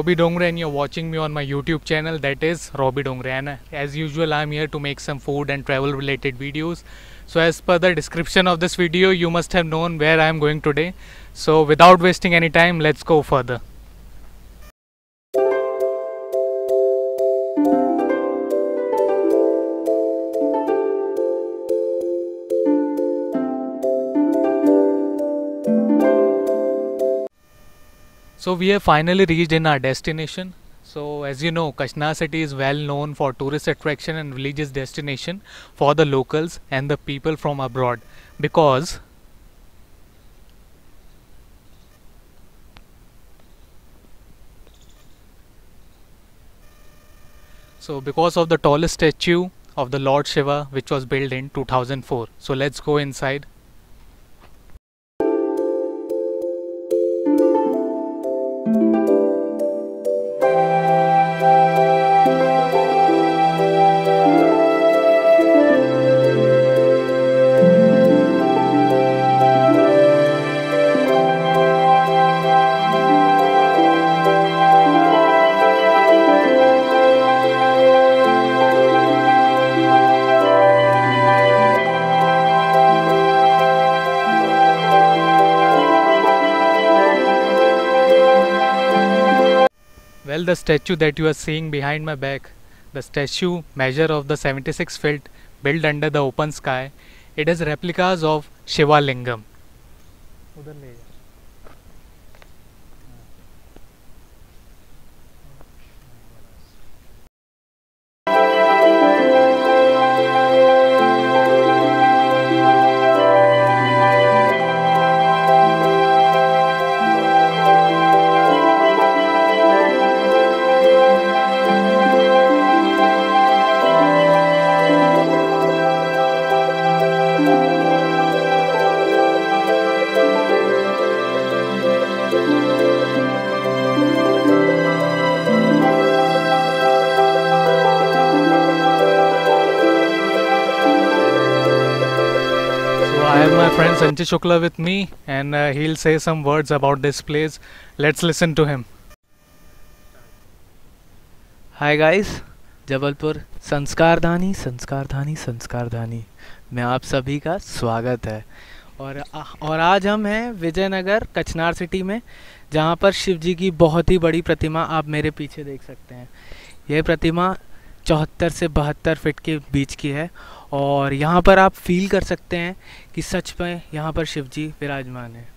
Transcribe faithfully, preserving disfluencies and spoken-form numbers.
Robbie Dongre and you're watching me on my YouTube channel, that is Robbie Dongre, and uh, as usual I'm here to make some food and travel related videos. So as per the description of this video, you must have known where I am going today. So without wasting any time, let's go further. So we have finally reached in our destination. So as you know, Kashnar city is well known for tourist attraction and religious destination for the locals and the people from abroad, because so because of the tallest statue of the Lord Shiva, which was built in two thousand four. So let's go inside. Well, the statue that you are seeing behind my back, the statue measure of the seventy-six feet, built under the open sky. It is replicas of Shiva Lingam. I have my friend Sanjay Shukla with me, and uh, he'll say some words about this place. Let's listen to him. Hi guys, Jabalpur Sanskardhani Sanskardhani Sanskardhani में आप सभी का स्वागत है। और और आज हम हैं विजयनगर कचनार सिटी में, जहां पर शिव जी की बहुत ही बड़ी प्रतिमा आप मेरे पीछे देख सकते हैं। यह प्रतिमा चौहत्तर से बहत्तर फीट के बीच की है और यहाँ पर आप फील कर सकते हैं कि सच में यहाँ पर शिव जी विराजमान है।